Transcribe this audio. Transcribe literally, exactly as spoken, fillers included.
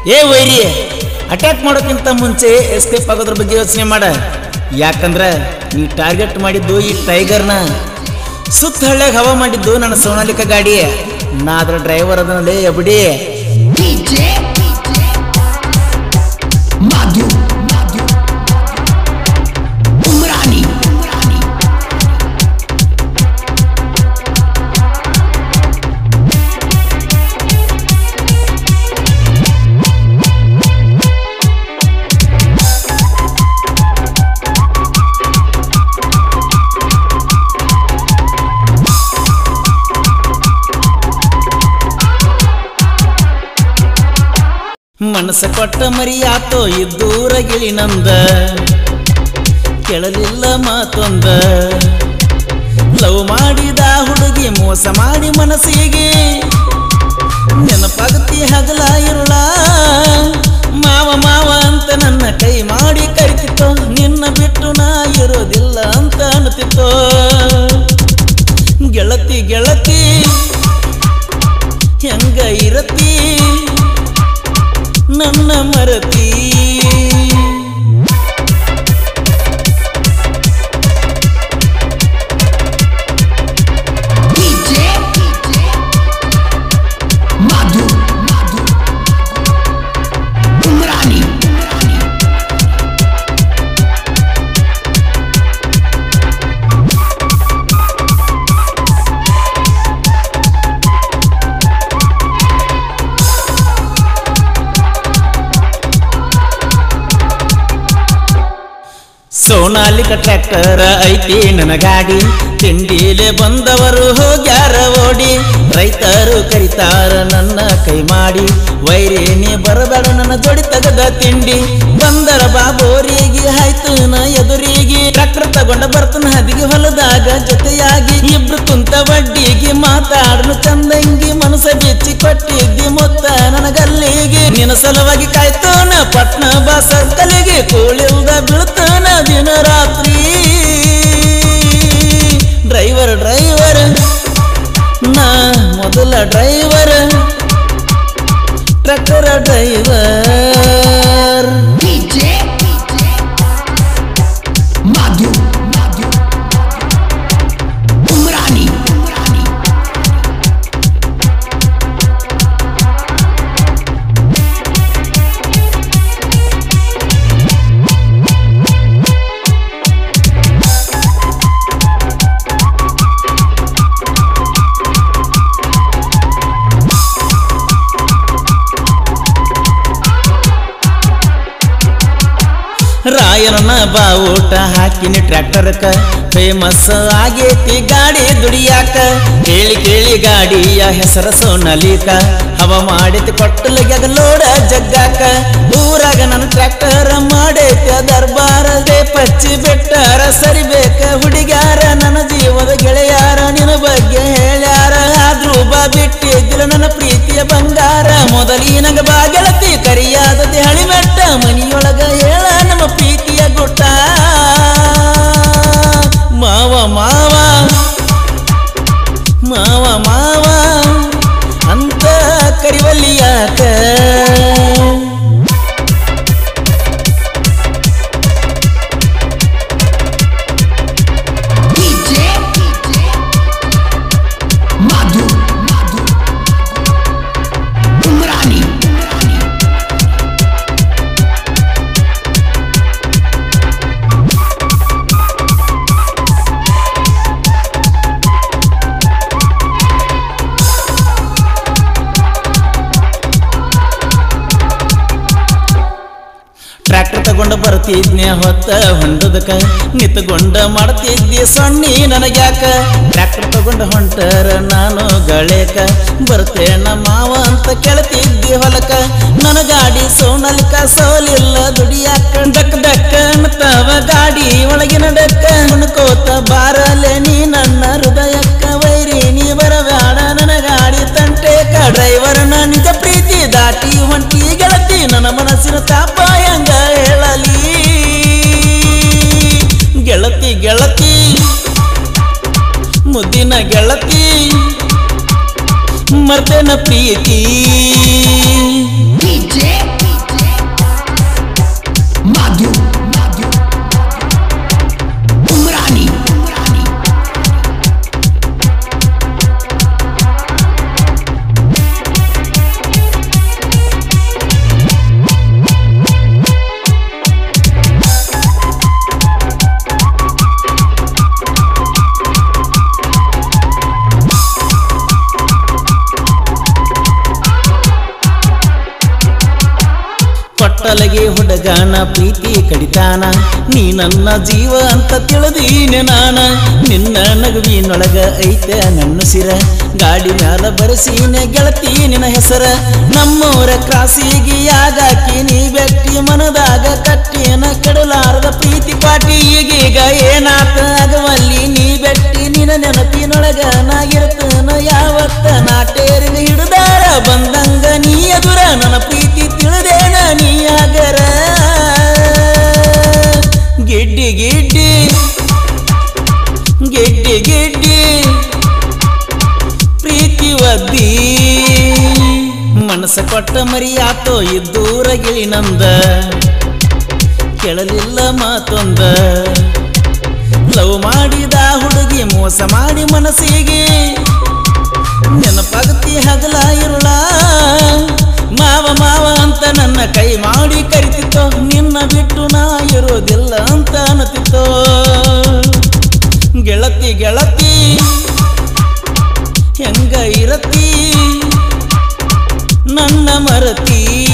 ಏ ವೈರಿ ಅಟ್ಯಾಕ್ ಮಾಡೋಕ್ಕಿಂತ ಮುಂಚೆ ಎಸ್ಕೇಪ್ ಆಗೋದ್ರ ಬಗ್ಗೆ ಯೋಚನೆ ಮಾಡ. ಯಾಕಂದ್ರೆ ನೀ ಟಾರ್ಗೆಟ್ ಮಾಡಿದ್ದು ಈ ಟೈಗರ್ನ. ಸುತ್ತ ಹಳ್ಳ್ಯಾಗ ಹವಾ ಮಾಡಿದ್ದು ನನ್ನ ಸೋನಾಲಿಕಾ ಗಾಡಿ. ನಾ ಅದ್ರ ಡ್ರೈವರ್ ಅದನ್ನಲ್ಲೇ ಎಬಡಿ. ಮನಸ್ಸ ಕೊಟ್ಟ ಮರಿಯಾತೋ ಇದ್ದೂರ ಗಿಳಿ ನಂದ, ಕೇಳಲಿಲ್ಲ ಮಾತೊಂದ. ಲವ್ ಮಾಡಿದ ಹುಡುಗಿ ಮೋಸ ಮಾಡಿ ಮನಸ್ಸಿಗೆ ನೆನಪಾಗತಿ ಹಗಲ ಇರುಳ. ಮಾವ ಮಾವ ಅಂತ ನನ್ನ ಕೈ ಮಾಡಿ ಕರಿತಿತ್ತೋ, ನಿನ್ನ ಬಿಟ್ಟು ನಾ ಇರೋದಿಲ್ಲ ಅಂತ ಅನ್ನುತ್ತಿತ್ತೋ. ಗೆಳತಿ ಗೆಳತಿ ಹೆಂಗ ಇರತಿ ನನ್ನ ಮರತಿ. ಸೋನಾಲಿಕಾ ಟ್ರ್ಯಾಕ್ಟರ್ ಐತಿ ನನ್ನ ಗಾಡಿ, ತಿಂಡಿಲೆ ಬಂದವರು ಹೋಗ್ಯಾರ ಓಡಿ. ರೈತರು ಕರಿತಾರ ನನ್ನ ಕೈ ಮಾಡಿ, ವೈರೇನಿ ಬರಬೇಡ ನನ್ನ ಜೋಡಿ ತಗದ ತಿಂಡಿ. ಬಂದರ ಬಾಬೋರಿಗೆ ಆಯ್ತು ನ ಎದುರಿಗೆ, ಟ್ರ್ಯಾಕ್ಟರ್ ತಗೊಂಡ ಬರ್ತನ ಹದಿಗೆ ಹೊಲದಾಗ ಜೊತೆಯಾಗಿ. ಇಬ್ರು ಕುಂತ ಬಡ್ಡಿಗೆ ಮಾತಾಡನು ಚಂದಂಗಿ, ಮನಸ ಬಿಚ್ಚಿ ಕೊಟ್ಟಿದ್ದಿ ಮೊತ್ತ ನನ್ನ ಗಲ್ಲಿಗೆ. ನಿನ್ನ ಸಲುವಾಗಿ ಕಾಯ್ತೋನ ಪಟ್ನ ಬಾಸ ಕಲಿಗೆ, ಕೂಳಿಲ್ದ ಬೀಳ್ತಾನ ದಿನ ರಾತ್ರಿ. ಡ್ರೈವರ್ ಡ್ರೈವರ್ ನಾ ಮೊದಲ ಡ್ರೈವರ್, ಟ್ರ್ಯಾಕ್ಟರ್ ಡ್ರೈವರ್. ರಾಯನ ಬಾವುಟ ಹಾಕಿನಿ ಟ್ರ್ಯಾಕ್ಟರ್ಕ, ಫೇಮಸ್ ಆಗೇತಿ ಗಾಡಿ ದುಡಿಯಾಕ. ಕೇಳಿ ಕೇಳಿ ಗಾಡಿಯ ಹೆಸರ ಸೋನಾಲಿಕಾ, ಹವ ಮಾಡಿತಿ ಕೊಟ್ಟಲಿಗೆ ಲೋಡ ಜಗ್ಗಾಕ. ಊರಾಗ ನನ್ನ ಟ್ರ್ಯಾಕ್ಟರ್ ಮಾಡೈತಿ ದರ್ಬಾರ, ಪಚ್ಚಿ ಬೆಟ್ಟರ ಸರಿಬೇಕ ಹುಡುಗ್ಯಾರ. ನನ್ನ ಜೀವದ ಗೆಳೆಯಾರ ನಿನ್ನ ಬಗ್ಗೆ ಹೇಳ್ಯಾರ, ಆದ್ರೂ ಬಾ ಬಿಟ್ಟಿದ್ದಿಲ್ಲ ನನ್ನ ಪ್ರೀತಿಯ ಬಂಗಾರ. ಮೊದಲಿನಂಗ ಬಾ ಗೆಳತಿ ಕರಿಯಾದತಿ ಹಳಿಮೆಟ್ಟ, ಮನಿಯೊಳಗ ಹೇಳ ನಮ್ಮ ಪ್ರೀತಿಯ ಗುಟ್ಟ. ಮಾವ ಮಾವ ಮಾವ ಮಾವ ಅಂತ ಕರಿವಲ್ಲಿ ಯಾಕ. ಟ್ರ್ಯಾಕ್ಟರ್ ತಗೊಂಡು ಬರ್ತಿದ್ನೆ ಹೊತ್ತ ಹೊಂಡದಕ, ನಿತ್ಕೊಂಡ ಮಾಡ್ತಿದ್ದೆ ಸೊಣ್ಣಿ ನನಗ್ಯಾಕ. ಟ್ರ್ಯಾಕ್ಟರ್ ತಗೊಂಡು ಹೊಂಟರ ನಾನು ಗಳೇಕ, ಬರ್ತೇನ ಮಾವ ಅಂತ ಕೇಳ್ತಿದ್ದಿ ಹೊಲಕ. ನನ್ನ ಗಾಡಿ ಸೋನಾಲಿಕಾ ಸೋಲಿಲ್ಲ ದುಡಿಯಾಕ, ಡಕ್ ಡಕ್ ಅನ್ನತಾವ ಗಾಡಿ ಒಳಗಿನ ಡಕ್ಕ. ಹುಣ್ಕೋತ ಬಾರಲೆ ನೀ ನನ್ನ ಹೃದಯಕ್ಕ, ವೈರಿ ನೀ ಬರಬೇಡ ನನ್ನ ಗಾಡಿ ತಂಟೇಕ. ಡ್ರೈವರ್ನ ನಿಜ ಪ್ರೀತಿ ದಾಟಿ ಹೊಂಟಿ ಗೆಳತಿ, ನನ್ನ ಮನಸ್ಸಿನ ತಾಪ ಹೆಂಗ ಹೇಳಲಿ. ಗೆಳತಿ ಗೆಳತಿ ಮುದ್ದಿನ ಗೆಳತಿ, ಮರ್ತೇನ ಪ್ರೀತಿ. ಬಟ್ಟಲಗೆ ಹುಡುಗನ ಪ್ರೀತಿ ಕಡಿತಾನ ನೀ ನನ್ನ ಜೀವ ಅಂತ ತಿಳಿದೀನೆ ನಾನ ನಿನ್ನ ನಗುವಿನೊಳಗ ಐತೆ ನನ್ನ ಸಿರ ಗಾಡಿ ಮ್ಯಾಲ ಬರೆಸೀನೆ ಗೆಳತಿ ನಿನ್ನ ಹೆಸರ ನಮ್ಮೂರ ಕ್ರಾಸಿಗೆ ಯಾಗಾಕಿ ನೀ ಬೆಟ್ಟಿ ಮನದಾಗ ಕಟ್ಟಿನ ಕೆಡಲಾರದ ಪ್ರೀತಿ ಪಾಟಿ ಈಗೀಗ ಏನಾತ ಆಗವಲ್ಲಿ ನೀ ಬೆಟ್ಟಿ ನಿನ್ನ ನೆನಪಿನೊಳಗ ನಾಗಿರ್ತನ ಯಾವತ್ತ ನಾಟೇರಿಗೆ ಹಿಡಿದಾರ ಬಂದಂಗ ನೀ ಎದುರ ನನ್ನ ಪ್ರೀತಿ ತಿಳಿದೇನ ನೀ ಆಗರ ಗಿಡ್ಡಿ ಗಿಡ್ಡಿ ಗಿಡ್ಡಿ ಗಿಡ್ಡಿ ಪ್ರೀತಿ ಒದ್ದಿ ಮನಸ್ಸ ಕೊಟ್ಟ ಮರಿಯಾತೋ ಇದ್ದೂರ ಗಿಳಿನಂದ ಕೇಳಲಿಲ್ಲ ಮಾತೊಂದ ಲವ್ ಮಾಡಿದ ಹುಡುಗಿ ಮೋಸ ಮಾಡಿ ಮನಸ್ಸಿಗೆ ನೆನಪಾಗತಿ ಹಗಲ ಇರುಳ ಮಾವ ಮಾವ ಅಂತ ನನ್ನ ಕೈ ಮಾಡಿ ಕರಿತಿತ್ತೋ ನಿನ್ನ ಬಿಟ್ಟು ನಾ ಇರೋದಿಲ್ಲ ಅಂತ ಅನ್ನತಿತ್ತೋ ಗೆಳತಿ ಗೆಳತಿ ಹೆಂಗ ಇರತಿ ನನ್ನ ಮರತಿ